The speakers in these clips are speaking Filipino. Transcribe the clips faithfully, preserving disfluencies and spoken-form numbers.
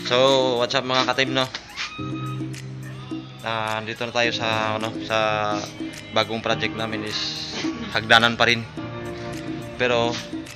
So, what's up mga ka-team, no? Ah, dito na tayo sa ano, sa bagong project namin is hagdanan pa rin. Pero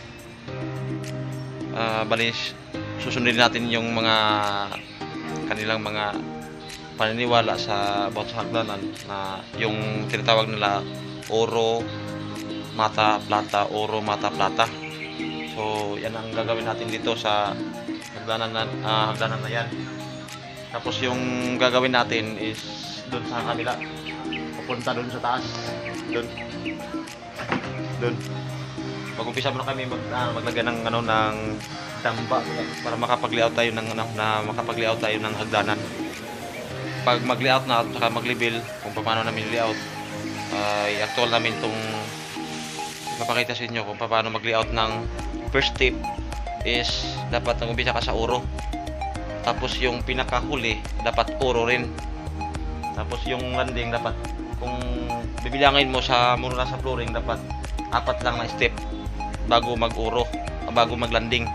ah, balis susundin natin yung mga kanilang mga paniniwala sa about sa hagdanan na yung tinatawag nila oro, mata, plata, oro, mata, plata. So, yan ang gagawin natin dito sa hagdanan na, ah, hagdanan na yan. Tapos yung gagawin natin is doon sa kabila. Pupunta doon sa taas. Doon. Doon. Mag-umpisa muna kami mag, ah, maglagay ng ano ng damba para makapag-layout tayo ng ano na makapag-layout tayo ng hagdanan. Pag mag-layout na at saka mag-level kung paano namin layout, ay uh, actual namin tong mapakita sa inyo kung paano mag-layout ng first step is dapat nag-umpisa ka sa oro. Tapos yung pinakahuli dapat oro rin. Tapos yung landing dapat kung bibilangin mo sa muna sa flooring dapat apat lang na step bago mag-oro, bago mag-landing.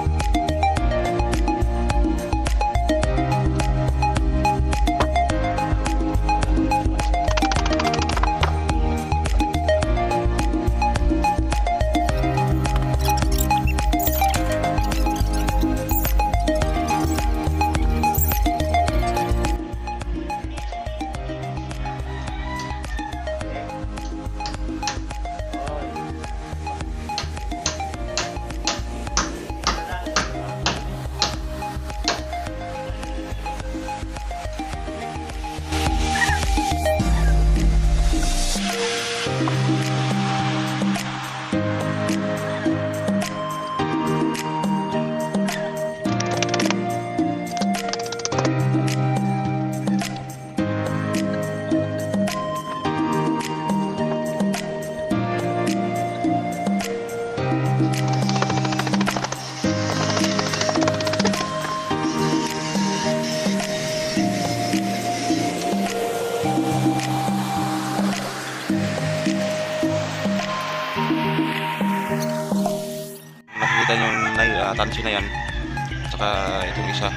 Nakikita nyo yung uh, tansi na yan saka itong isa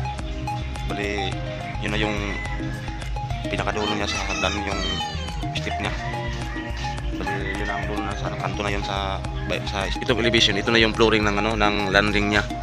bali yun na yung pinakadulo niya sa hagdan, yung step niya bali yun ang dulo na sa kanto na yun sa, sa itong elevation. Ito na yung flooring ng, ano, ng landing niya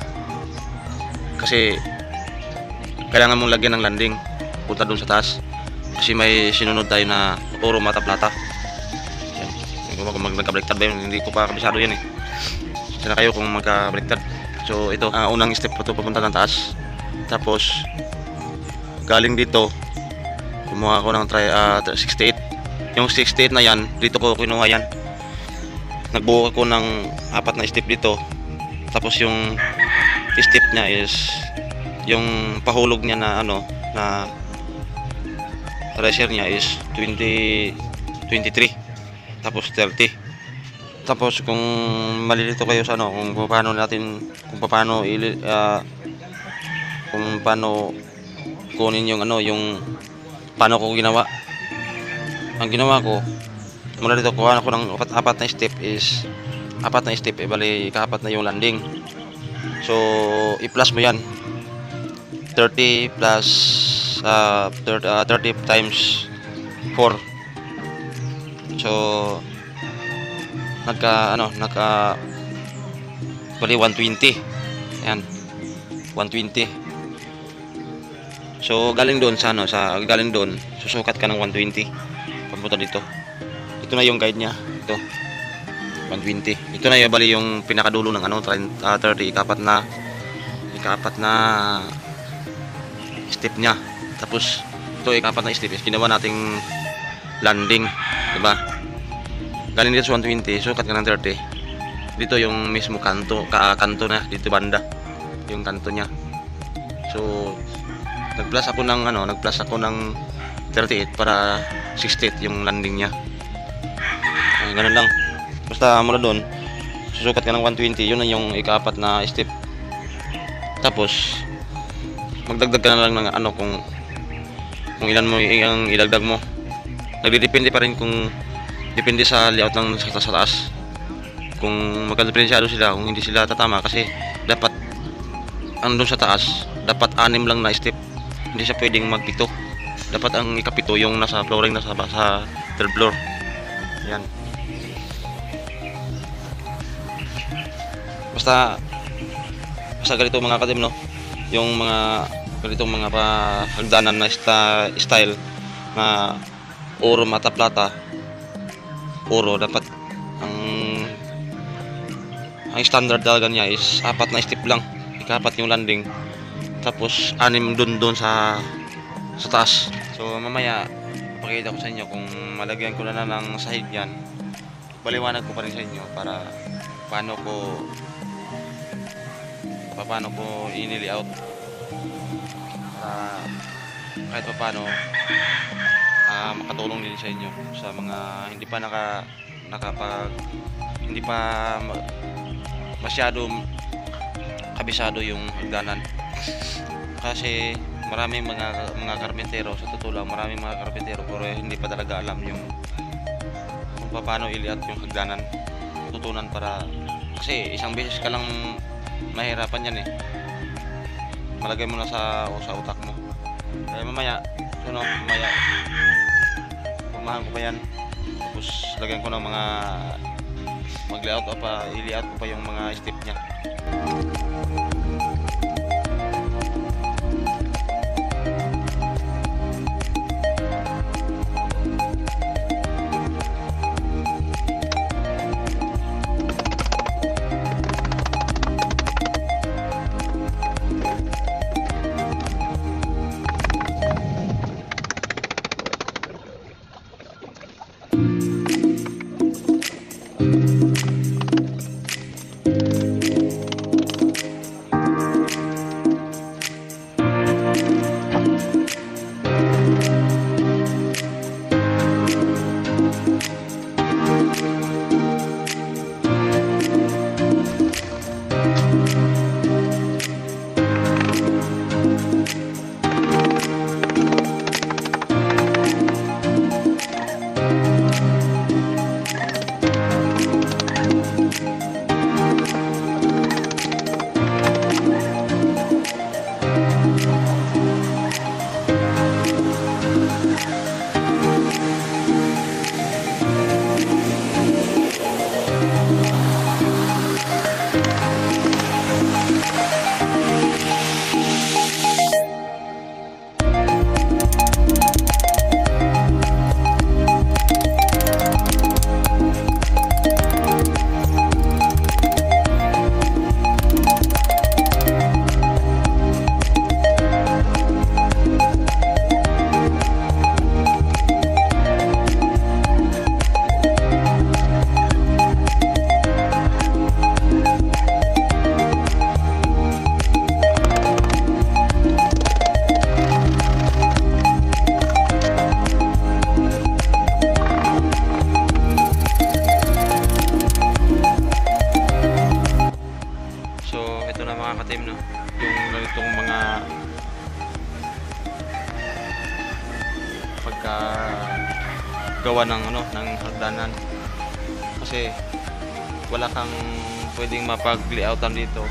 kasi kailangan mong lagyan ng landing punta dun sa taas kasi may sinunod tayo na oro, mata, plata. Yan. Kung mag-nagka-baliktad ba yun, hindi ko pa kabisado yan eh. Sana kayo kung magka-baliktad. So ito, uh, unang step po ito papunta ng taas. Tapos galing dito kumuha ako ng try, uh, sixty-eight. Yung sixty-eight na yan, dito ko kinuha yan. Nagbuo ako ng apat na step dito. Tapos yung step niya is yung pahulog niya na ano na riser niya is twenty, twenty-three. Tapos thirty. Tapos kung malilito kayo sa ano kung paano natin kung paano uh, kung paano kunin yung ano yung paano ko ginawa. Ang ginawa ko mula dito kuha ako ng apat, apat na step is apat na step eh bali kaapat na yung landing. So i-plus mo yan thirty plus uh, thirty, uh, thirty times four. So nagka ano nagka bali one twenty. Ayan, one twenty. So galing doon sa ano sa galing doon susukat ka ng one twenty papunta dito. Ito na yung guide niya, ito one twenty. Ito na yung bali yung pinakadulo ng ano thirty, ikapat na ikapat na step niya. Tapos ito ikapat na step is ginawa nating landing, diba? Galing dito sa one twenty, sukat ka ng thirty. Dito yung mismo kanto, ka kanto na dito banda, yung kanto niya. So nag-plus ako ng ano, nag-plus ako ng thirty-eight para sixty-eight yung landing niya. Ay, ganun lang. Basta mula doon, susukat ka ng one twenty, yun na yung ika-apat na step. Tapos magdagdag ka na lang ng ano kung kung ilan mo yung idagdag mo. Nagdidepende pa rin kung depende sa layout ng sa, sa taas. Kung magka-diferensyado sila, kung hindi sila tatama kasi dapat andun sa taas dapat anim lang na step, hindi siya pwedeng magpito. Dapat ang ikapito yung nasa flooring, nasa sa third floor. Yan. Basta basta ganito mga katim, no, yung mga ganitong mga hagdanan na sta, style na oro mata plata oro, dapat ang ang standard talaga niya is apat na step lang, ikapat yung landing, tapos anim dun dun sa sa taas. So mamaya pakita ko sa inyo kung malagyan ko na na ng sahig yan, paliwanag ko pa rin sa inyo para paano ko paano ko ini-layout para kahit pa paano uh, makatulong din sa inyo sa mga hindi pa naka nakapag hindi pa masyado kabisado yung hagdanan. Kasi maraming mga mga karpentero, sa totoo lang maraming mga karpentero pero hindi pa talaga alam yung kung paano i-layout yung hagdanan, tutunan para kasi isang beses ka lang mahirapan yan eh, malagay mo na sa, sa utak mo. Kaya mamaya so no, mamaya pumahan ko pa yan, tapos lagyan ko ng mga mag-layout o pa, i-layout ko pa yung mga step nya. Gawa ng ano ng hagdanan, kasi wala kang pwedeng mapag-layoutan dito.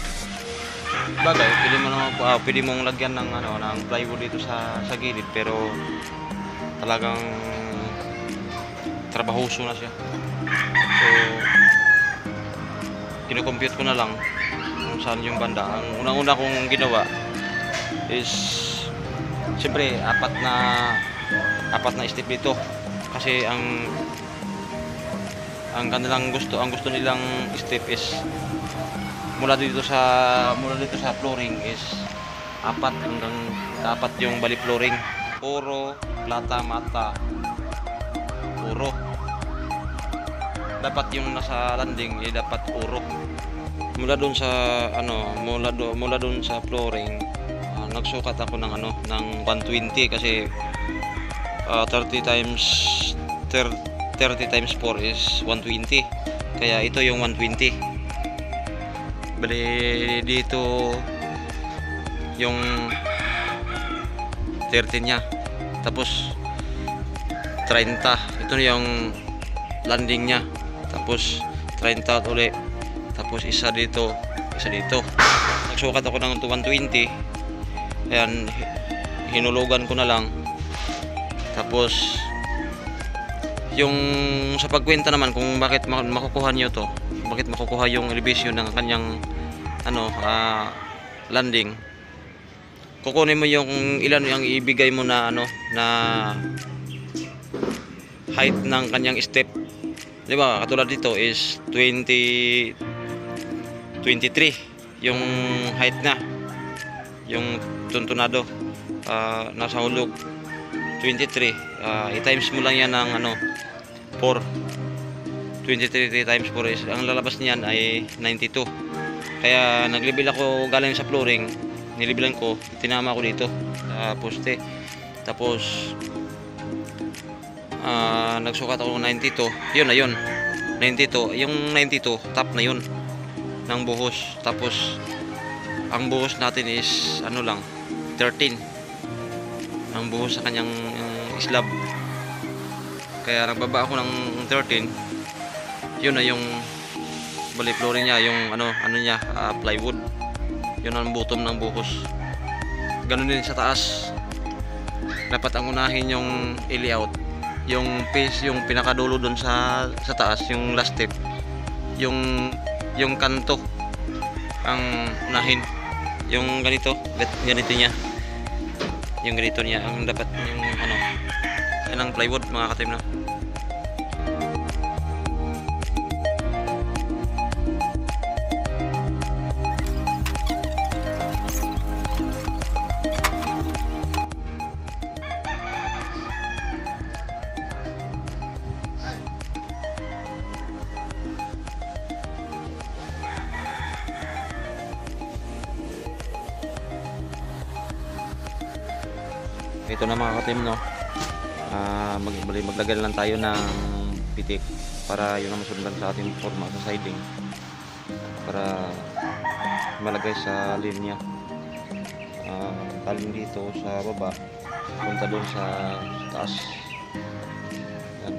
Bagay, pwede mo naman uh, pwede mong lagyan ng ano ng plywood dito sa sa gilid, pero talagang trabahoso na siya. So kino-compute ko na lang kung saan yung banda. Ang unang-una kong ginawa is siyempre apat na apat na step dito. Kasi ang ang kanilang gusto, ang gusto nilang step is mula dito sa mula dito sa flooring is apat hanggang apat yung bali flooring. Oro, plata, mata, oro. Dapat yung nasa landing eh dapat oro. Mula doon sa ano, mula do, mula doon sa flooring, uh, nagsukat ako ng ano ng one twenty kasi Uh, thirty times thirty times four is one twenty, kaya ito yung one twenty. Bali dito yung thirty nya, tapos thirty, ito na yung landing nya, tapos thirty ulit, tapos isa dito isa dito. Nagsukat ako ng one twenty, Ayan, hinulugan ko na lang. Tapos yung sa pagkwenta naman kung bakit makukuha nyo to, bakit makukuha yung elevation ng kanyang ano uh, landing, kukunin mo yung ilan yung ibigay mo na ano na height ng kanyang step, di ba? Katulad dito is twenty twenty-three yung height na, yung tuntunado uh, nasa hulog twenty-three, uh, i-times mo lang yan ng ano four, twenty-three times four is ang lalabas niyan ay ninety-two. Kaya naglevel ako galing sa flooring, nilevelan ko, tinama ko dito sa poste, tapos uh, nagsukat ako ng ninety-two. Yun na yun, ninety-two, yung ninety-two top na yun ng buhos. Tapos ang buhos natin is ano lang, thirteen ang buhos sa kanyang um, slab. Kaya nagbaba ako ng thirteen. Yun na yung bali flooring niya, yung ano ano niya uh, plywood. Yun ang bottom ng buhos. Ganun din sa taas, dapat ang unahin yung i-layout, yung face, yung pinakadulo doon sa sa taas, yung last step, yung yung kanto ang unahin, yung ganito ganito niya, yung ganito niya ang dapat yung ano, yan ang plywood mga katim na. Ito na mga katim, no, uh, mag maglagay lang tayo ng pitik para yun ang masundan sa ating forma sa siding, para malagay sa linya. Uh, talim dito sa baba, punta doon sa, sa taas. Yan.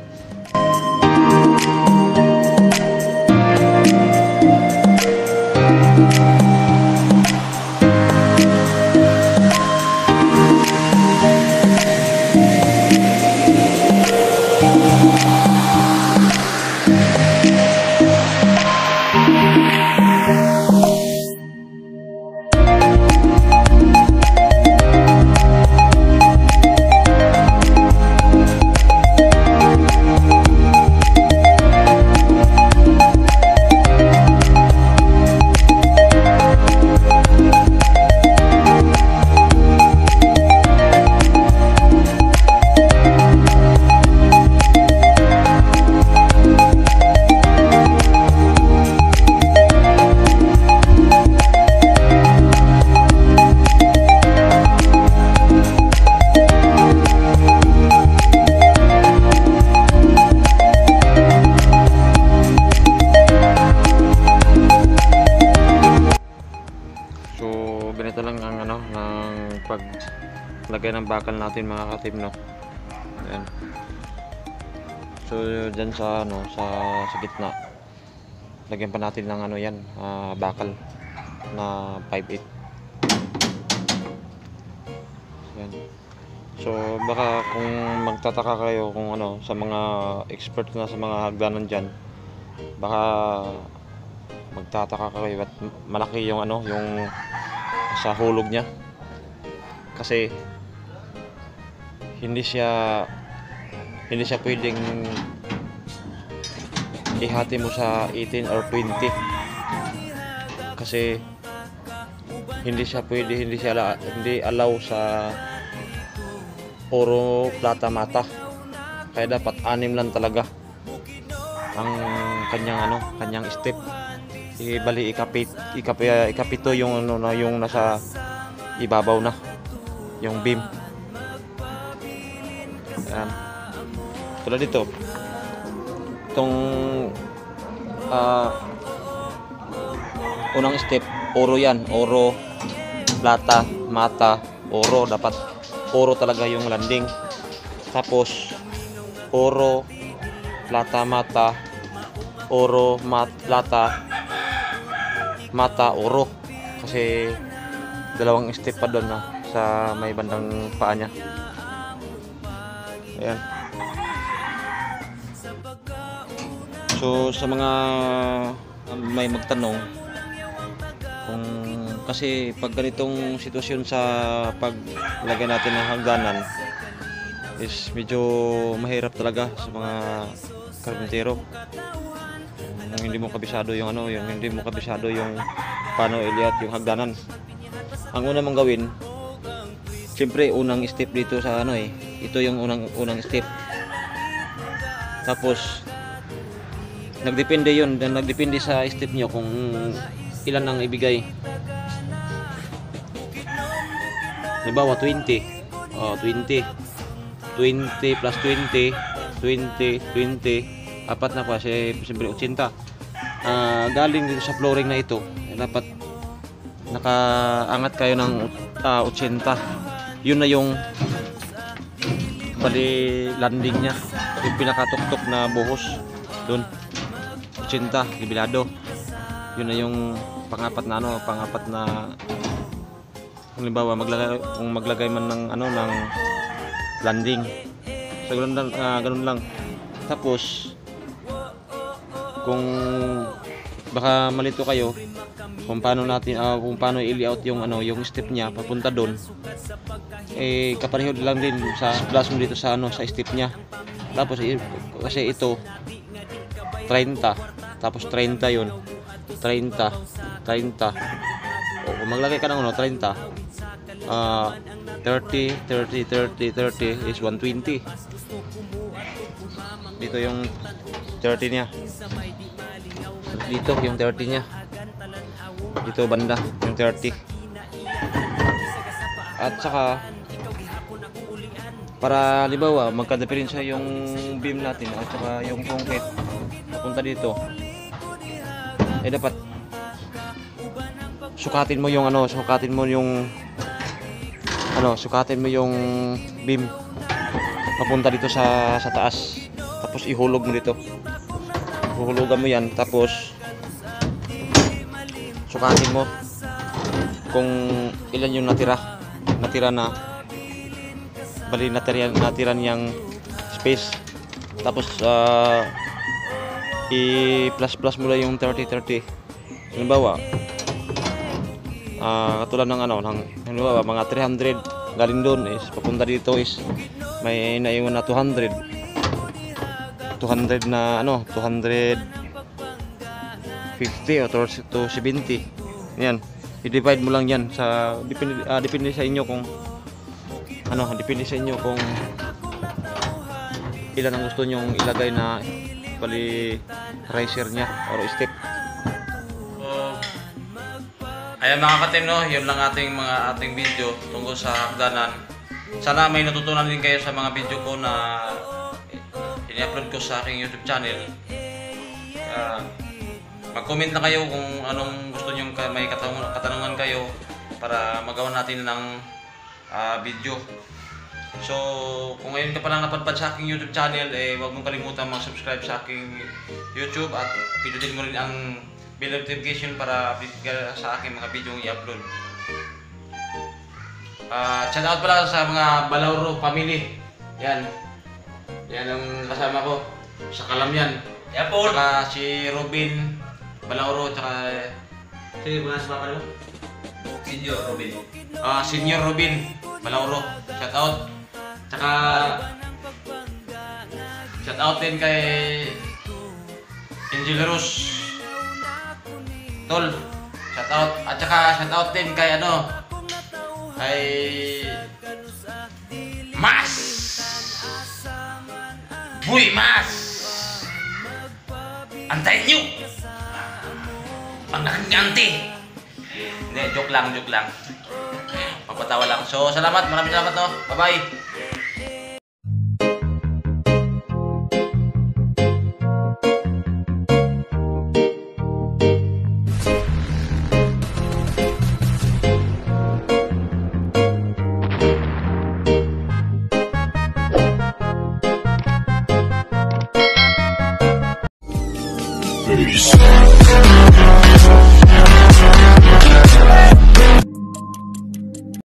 Ganito lang ang ano ng paglagay ng bakal natin mga katim, no. Ayan. So dyan sa ano sa, sa gitna, lagyan pa natin ng ano yan, uh, bakal na five eight. Ayan. So baka kung magtataka kayo kung ano sa mga expert na sa mga hagdanan dyan, baka magtataka kayo at malaki yung ano yung sa hulog niya, kasi hindi siya hindi siya pwedeng ihati mo sa eighteen or twenty, kasi hindi siya pwede, hindi siya hindi allow sa puro plata mata, kaya dapat anim lang talaga ang kanyang ano kanyang step. Ibali ikapit ikapit ikapito yung ano na yung nasa ibabaw na yung beam. Ayan. Tulad dito, itong uh, unang step, oro yan, oro, plata, mata, oro, dapat oro talaga yung landing. Tapos oro, plata, mata, oro, mat, plata, mata, oro, kasi dalawang step pa doon, no, sa may bandang paa niya. Ayan. So sa mga may magtanong kung kasi pag ganitong sitwasyon sa paglagay natin ng hagdanan is medyo mahirap talaga sa mga karpintero. Yung hindi mo kabisado yung ano, yung hindi mo kabisado yung paano i-layout yung hagdanan. Ang una mong gawin, siyempre unang step dito sa ano eh, ito yung unang unang step. Tapos nagdepende yun, dan nagdepende sa step nyo kung ilan ang ibigay. Halimbawa twenty, oh twenty, twenty plus twenty, twenty, twenty, apat na pa, siyempre eighty. Uh, galing dito sa flooring na ito, dapat nakaangat kayo ng uh, eighty. Yun na yung bali landing nya, yung pinakatuktok na buhos doon, eighty gibilado. Yun na yung pangapat na ano, pangapat na halimbawa maglagay, kung maglagay man ng ano ng landing. So ganun lang, uh, ganun lang. Tapos kung baka malito kayo kung paano natin uh, kung paano i-layout yung ano yung step niya papunta doon, eh kapareho lang din sa plus mo dito sa ano sa step niya. Tapos eh, kasi ito thirty, tapos thirty yun, thirty, thirty. O kung maglagay ka ng ano thirty, uh, thirty, thirty, thirty, thirty is one twenty. Dito yung thirty niya, dito yung thirty niya, dito banda yung thirty. At saka para halimbawa magka-diferensya yung beam natin at saka yung concrete papunta dito, eh dapat sukatin mo yung ano, sukatin mo yung ano, sukatin mo yung beam papunta dito sa sa taas. Tapos ihulog mo dito. Huhulugan mo 'yan, tapos sukatin mo kung ilan yung natira. Natira na bali natira natira niyang space. Tapos uh, i-plus plus mo lang yung thirty thirty. Halimbawa, Uh, katulad ng ano ng halimbawa mga three hundred galing doon is papunta dito is may naiwan na two hundred na ano two fifty o two seventy. Yan, i-divide mo lang yan sa depende, uh, depende sa inyo kung ano depende sa inyo kung ilan ang gusto nyong ilagay na bali riser nya or step. Ayan mga ka-team, no, yun lang ating mga ating video tungkol sa hagdanan. Sana may natutunan din kayo sa mga video ko na ini-upload ko sa aking YouTube channel. Uh, mag-comment na kayo kung anong gusto nyo, may katanungan, katanungan kayo para magawa natin ng uh, video. So kung ngayon ka pa lang napadpad sa aking YouTube channel, eh huwag mong kalimutan mag-subscribe sa aking YouTube at pindutin mo rin ang bell notification para update ka sa aking mga video i-upload. Uh, shout out pala sa mga Balauro family. Yan. Yan ang kasama ko sa Kalamyan. Yan po. Saka si Robin Balauro, saka si mga sa papa mo? Senior Robin. Ah, uh, Senior Robin Balauro. Shout out. Saka shout out din kay Angel Rose. Tol, shout out. At saka shout out din kay ano, kay Mas Buy Mas. Antayin nyo pag nakanyanti. Hindi, joke lang, joke lang, papatawa lang. So salamat, maraming salamat, no. Bye bye.